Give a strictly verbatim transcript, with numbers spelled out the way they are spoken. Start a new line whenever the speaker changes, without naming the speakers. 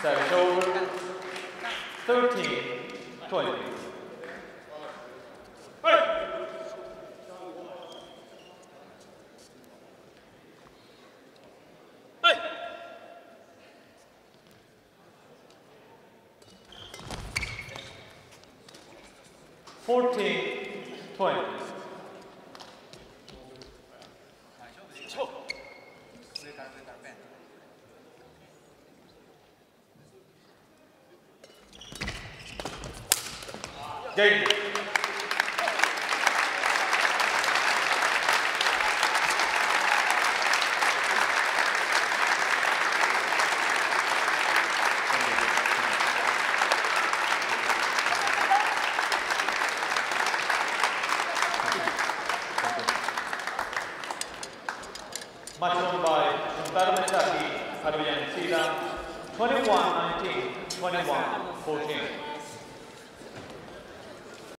Service over. thirteen twenty. fourteen twenty. Game. Match won by Shintaro Misaki, Haruya Nishida, twenty-one nineteen, twenty-one fourteen.